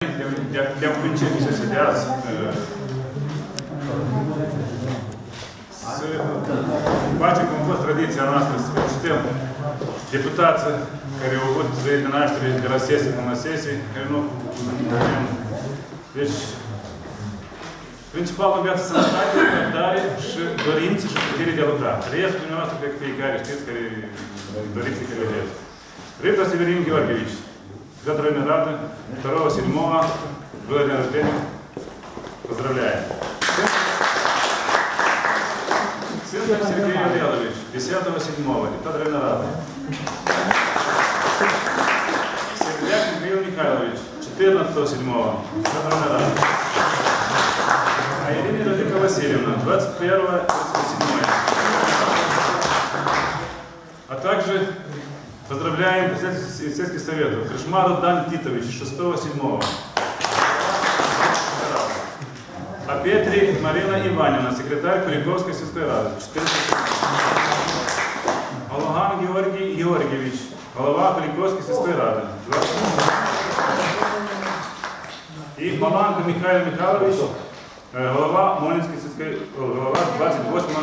Для включення сесії бачимо, що традиція нас чтем депутація, яка вот за наш для сесії на сесії, ну, принципал обязательно создать, дали, что говоримцы, что хотели делать да. Рест у нас как фейкарь, что скорее говоримцы коллег. Рыба Северин Георгиевич, Петр Рады, 2-7, был день рождения. Поздравляем. Сырков Сергей Олегович, 10-7, Петр Рады. Сердяк Михаил Михайлович, 14-7, Петр Рады. А Ирина Радика Васильевна, 21-7. А также поздравляем председателя сельских советов Крышмаров Дан Титович, 6-7. А Петри Марина Ивановна, секретарь Куликовской сельской рады, 14. Алаган Георгий Георгиевич, глава Куликовской сельской рады, 20. И Маланко Михаил Михайлович, голова Молинской сельской, голова 28.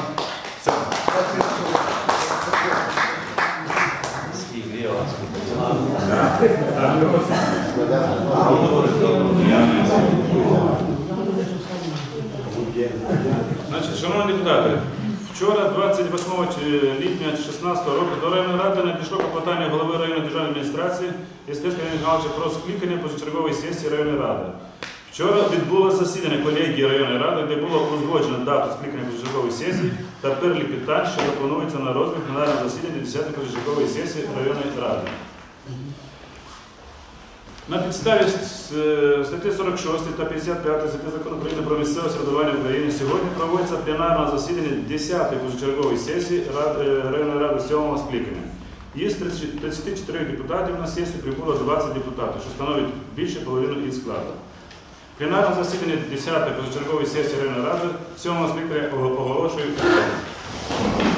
Значить, шановні депутати, вчора, 28 липня 2016 року, до районної ради надійшло клопотання голови районної державної адміністрації Істерського Михайловича про скликання позачергової сесії районної ради. Вчора відбулося засідання колегії районної ради, де було узгоджено дату скликання позачергової сесії та перелік питань, що планується на розгляд пленарного засідання 10-ї позачергової сесії районної ради. На підставі статті 46 та 55 статті Закону України про місцеве самоврядування в Україні сьогодні проводиться пленарне засідання 10-ї позачергової сесії районної ради 7-го скликання. Із 34 депутатів на сесію прибуло 20 депутатів, що становить більше половини їх складу. Пленарне засідання 10-ї позачергової сесії районної ради 7-го скликання оголошую.